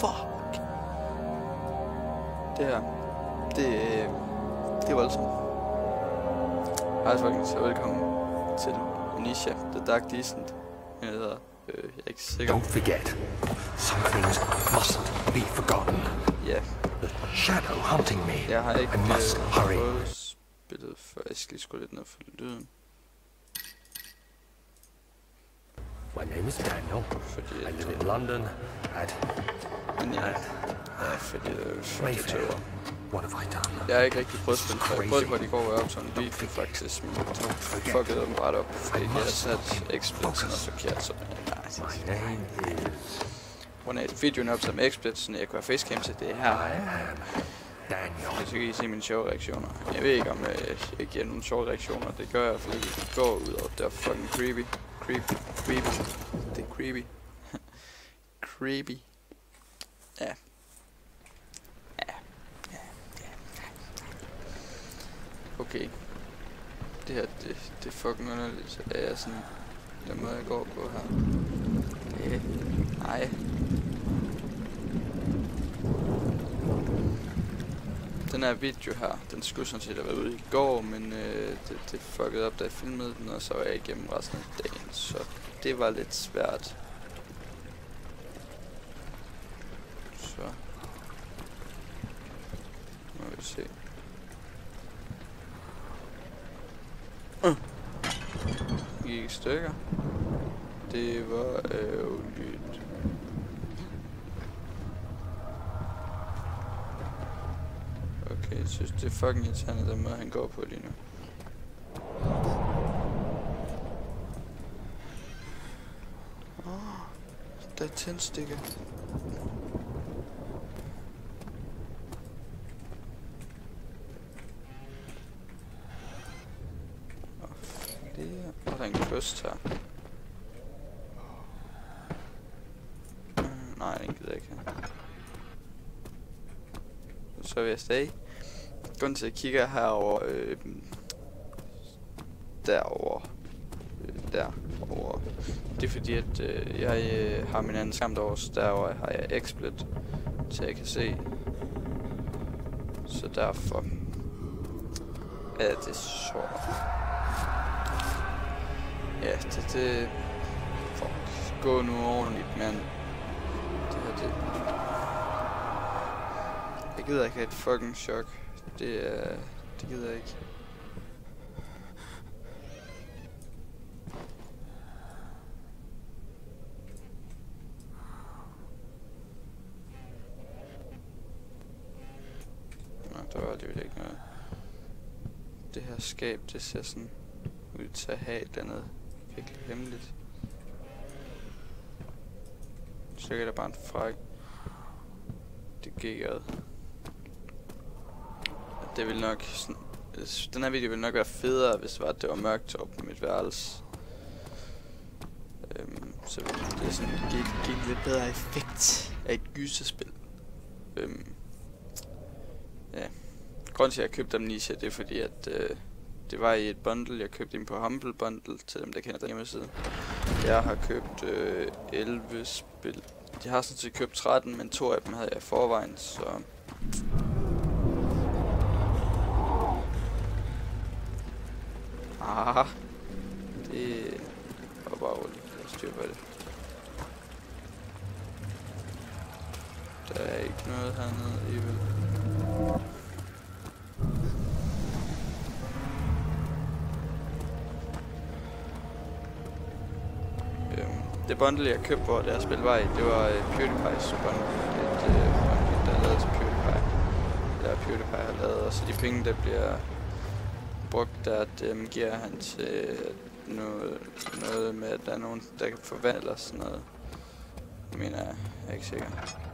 Fuck. Det her, det er voldsomt. Hej folkens, og velkommen til Nisha, The Dark Descent. Jeg hedder, jeg er ikke sikker. Don't forget, some things mustn't be forgotten. Ja. The shadow hunting me. Jeg har ikke I must hurry. prøvet spillet før. Jeg skal lige skrue lidt ned for lyden. My name is Daniel. Fordi I live in London at fordi Mayfair. What have I done? jeg har ikke rigtig prøvet at spille før. Jeg prøvede godt i går, hvor jeg optog en video faktisk, men fuckede dem ret op, fordi jeg havde sat XSplit sådan noget forkert, så My name is... When videoen er optaget med XSplit, så jeg kunne have facecam til det her. I am Daniel. Så kan I se mine sjove reaktioner. Jeg ved ikke om jeg giver nogle sjove reaktioner, det gør jeg, fordi det går ud over det er fucking creepy. Det er creepy. Creepy. Ja. Okay. Det her, det er fucking underligt. Er jeg sådan, den måde jeg går på her. Nej. Den her video her, den skulle sådan set have været ude i går, men det fuckede op, da jeg filmede den, og så var jeg igennem resten af dagen, så det var lidt svært. Så må vi se. Gik i stykker. Det var ærgerligt. Okay, jeg synes det er fucking irriterende, den måde han går på lige nu. Der er tændstikker. Og der er en kyst her. Nej, den gider jeg ikke. Så vil jeg stadig. Grunden til at jeg kigger herover, derover, derover. Det er fordi at jeg har min anden skærm derovre, derovre har jeg XSplit, så jeg kan se. Så derfor er det så. Ja, det fuck, gå nu ordentligt, mand. Det her, det. Jeg gider ikke have et fucking chok. Det gider jeg ikke. Nå, der var alligevel ikke noget. Det her skab, det ser sådan ud til at have et eller andet virkelig hemmeligt. Så er der bare en fræk. Det gik ad. Det ville nok sådan, den her video ville nok være federe, hvis det var mørkt op på mit værelse. Så det sådan gik lidt bedre effekt af et gyserspil. Ja. Grunden til at jeg købte Amnesia, det er fordi at det var i et bundle. Jeg købte dem på Humble Bundle, til dem der kender den hjemmeside. Jeg har købt 11 spil. Jeg har sådan set købt 13, men 2 af dem havde jeg i forvejen, så. Det var bare roligt. Jeg styrer på det. Der er ikke noget hernede alligevel. Det bundle jeg købte, hvor deres spil var i, det var PewDiePie's bundle. Et bundle, der er lavet til PewDiePie. Der PewDiePie har lavet, og så de penge, der bliver brugt, der giver han til noget med, at der er nogen, der kan forvandle og sådan noget. Jeg mener, jeg er ikke sikker.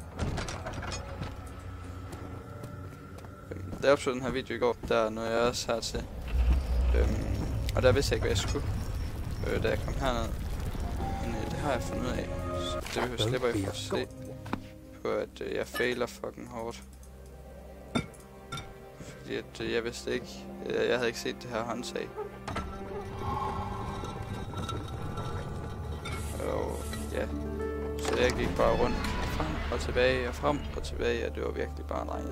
Da jeg optog den her video i går, der nåede jeg også hertil. Og der vidste jeg ikke, hvad jeg skulle, da jeg kom herned. Men det har jeg fundet ud af, så det slipper jeg for at se på, at jeg fejler fucking hårdt. Fordi at jeg vidste ikke, jeg havde ikke set det her håndtag. Og ja, så jeg gik bare rundt frem og tilbage og frem og tilbage, og det var virkelig bare nej.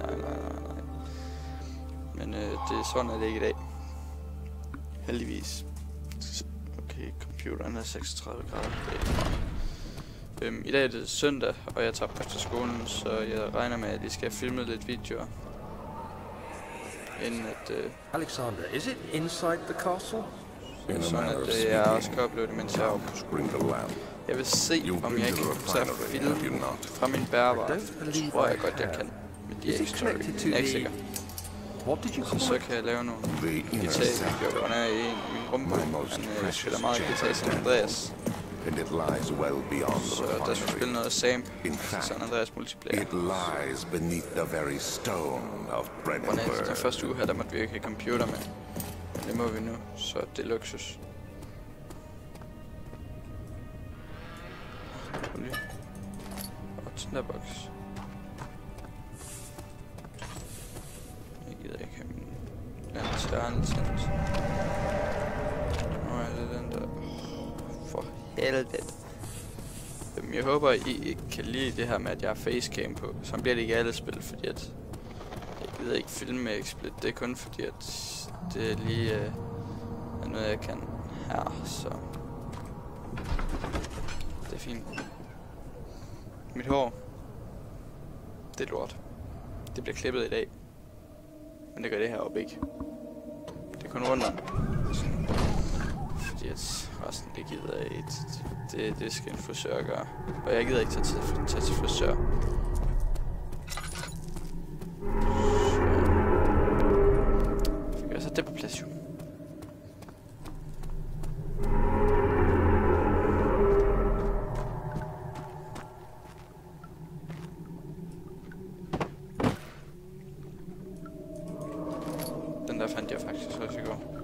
Men det er sådan, at det ikke i dag. Heldigvis. Okay, computeren er 36 grader. Det er ikke meget. I dag er det søndag, og jeg tager på efter skolen, så jeg regner med, at jeg skal have filmet lidt videoer. Inden at... Alexander, is it inside the castle? Sådan at jeg også kan opleve det, mens jeg er oppe på skolen. Jeg vil se, om jeg ikke kan få til at filme fra min bærbar. Det tror jeg godt, jeg kan. Men de er ikke story. Jeg er ikke sikker. Så kan jeg lave nogle guitar-videoer, hvor jeg er i min rumbo. Han spiller meget guitar som Andreas. Så der skulle spille noget Samp, San Andreas multiplayer. Hvor den første uge her, der måtte vi ikke have computer med. Men det må vi nu, så det er luksus. Og tinderbox. Jeg gider ikke have min lanterne tændt. Nu er det den der. For helvede. Jeg håber, I ikke kan lide det her med, at jeg har facecam på. Så bliver det ikke alle spil, fordi at jeg gider ikke filme med XSplit. Det er kun fordi, at det er lige er noget, jeg kan her, så det er fint. Mit hår, det er lort. Det bliver klippet i dag, men det gør det her op ikke. Det er kun rundt om. Fordi at resten det gider jeg ikke. Det skal en frisør gøre. Og jeg gider ikke tage til frisør. Så det på plads jo. Den der fandt jeg faktisk også i går.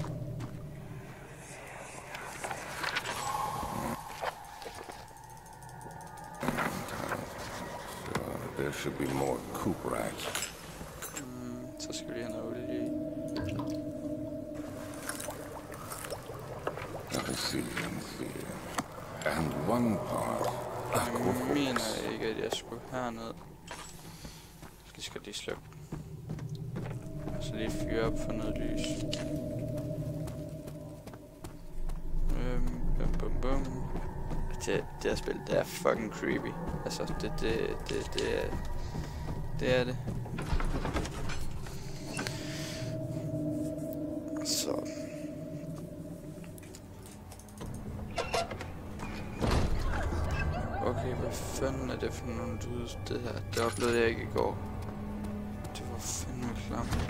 There should be more coop racks. Så skal vi have noget olie i. Let me see. And one part. Jeg mener ikke, at jeg skulle herned. Jeg skal lige slukke. Så lige fyre op for noget lys. Bum. Det her spil, det er fucking creepy. Altså, det er det. Så. Okay, hvad fanden er det for nogle lyde, det her? Det oplevede jeg ikke i går. Det var fandme klamt.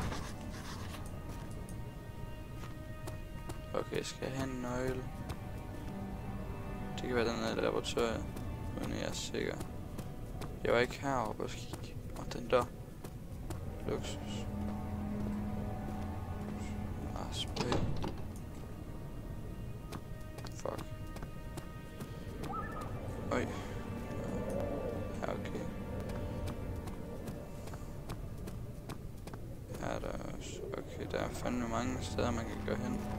Okay, skal jeg have en nøgle? Det kan være den her laboratoriet, uden jeg er sikker. Jeg var ikke heroppe og kigge. Og den der. Luksus. Spray. Fuck. Oj. Ja, okay. Her er der også. Okay, der er fandme mange steder, man kan gå hen.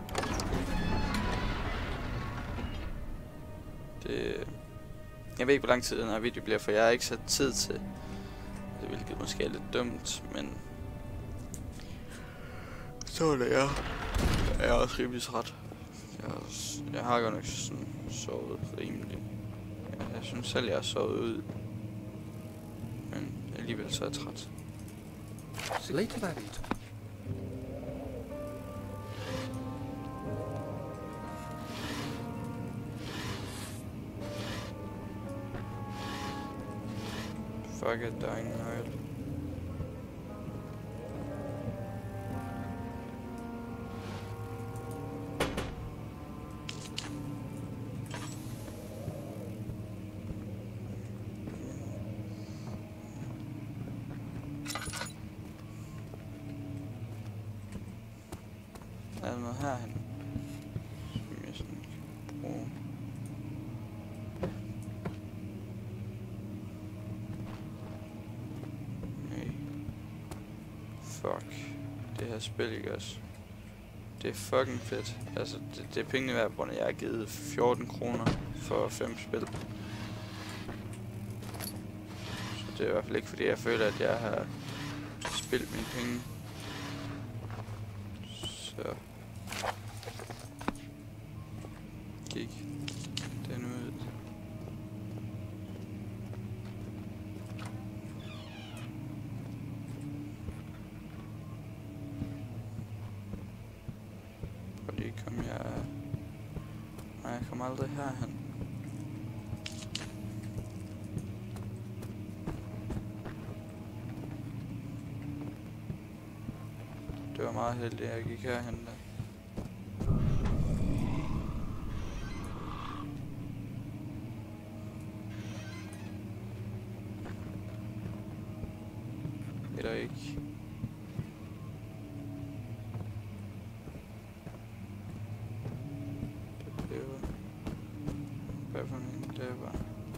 Jeg ved ikke, hvor lang tid den her video bliver, for jeg har ikke sat tid til det, hvilket måske er lidt dumt, men så er det jeg er også rimelig træt. Jeg har godt nok sådan sovet rimelig. Jeg synes selv, jeg har sovet ud, men alligevel så er jeg træt. It's late that eat. Fuck it, der er ingen nøgle. Er der noget herhen, som jeg sådan kan bruge? Nej. Fuck. Det her spil, ikke også? Det er fucking fedt. Altså, det er pengene værd, på grund af, jeg har givet 14 kroner for 5 spil. det er i hvert fald ikke fordi jeg føler, at jeg har spildt mine penge. Så gik den ud. Fordi kom jeg... Nej, jeg kom aldrig herhen. Det var meget heldigt, at jeg gik herhen da. Eller ikke. Det blev... Hvad for en det var?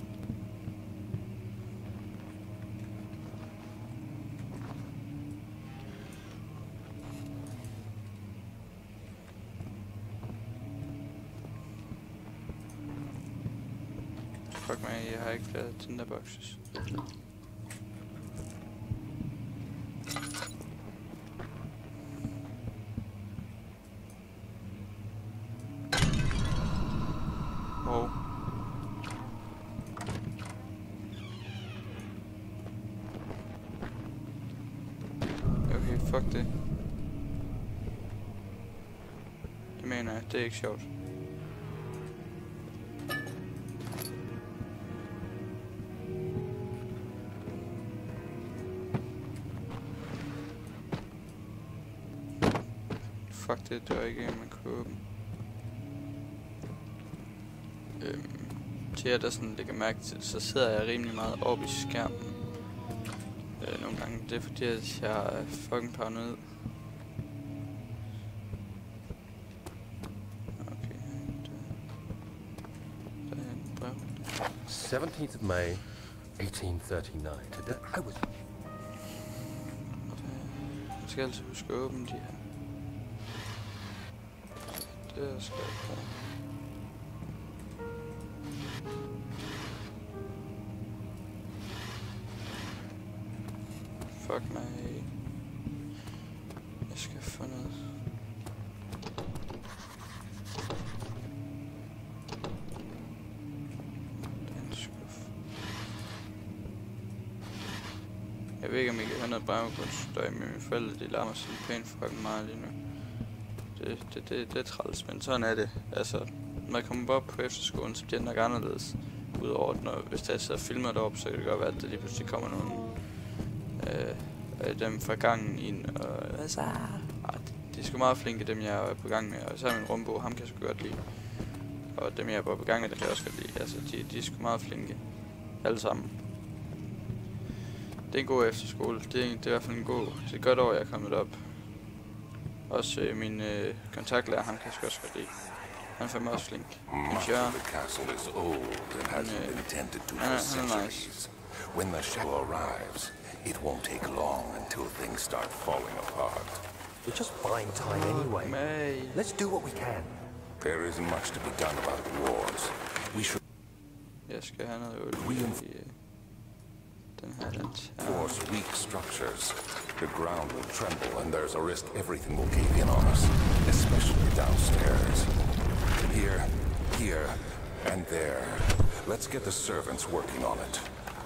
Fuck mig, jeg har ikke flere tinderboxes. Wow. Okay, fuck det. Det mener jeg, det er ikke sjovt. Fuck det, det var ikke en, man kunne åbne. Til jer, der sådan lægger mærke til, så sidder jeg rimelig meget oppe i skærmen. Nogle gange, det er fordi, at jeg er fucking paranoid. Okay, der er en brev. 17th of May, 1839. Today I was... Jeg skal altid huske at åbne de her. Det skal jeg prøve. Fuck mig. Jeg skal få noget. Den skuff. Jeg ved ikke, om I kan høre noget baggrundsstøj, men mine forældre, de larmer sådan pænt fucking meget lige nu. Det er træls, men sådan er det. Altså, når jeg kommer op på efterskolen, så bliver det nok anderledes. Udover, at hvis jeg sidder og filmer deroppe, så kan det godt være, at der lige pludselig kommer nogle dem fra gangen ind. Og hvad så? De er sgu meget flinke, dem jeg er på gang med. Og så er min rumbo, ham kan jeg sgu godt lide. Og dem jeg er på gang med, dem kan jeg også godt lide. Altså, de er sgu meget flinke. Alle sammen. Det er en god efterskole. Det er i hvert fald en god... Det er et godt år, jeg er kommet op. Også min kontaktlærer, han kan jeg sgu også godt lide. Han er fandme også flink. The castle is old and hasn't been tended to for centuries. When the shadow arrives, it won't take long until things start falling apart. We're just buying time anyway. Let's do what we can. There isn't much to be done about wars. We should reinforce weak structures. The ground will tremble and there's a risk everything will cave in on us, especially downstairs. Here, and there. Let's get the servants working on it.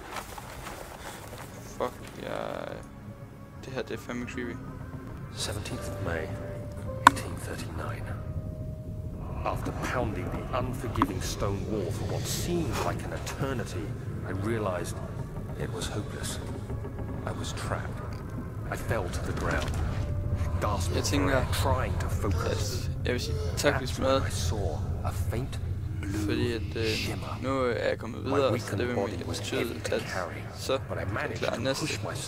Fuck, det her, det er fandme creepy. 17th of May, 1839. After pounding the unforgiving stone wall for what seemed like an eternity, I realized it was hopeless. I was trapped. I fell to the ground, gasping for air, trying to focus. Jeg vil sige tak hvis med, I saw a faint fordi at nu er jeg kommet videre, så det vil betyde, at så klarer næste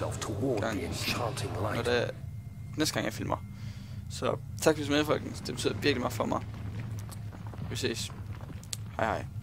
gang, næste gang jeg filmer. Så tak hvis med, folkens. Det betyder virkelig meget for mig. Vi ses. Hej hej.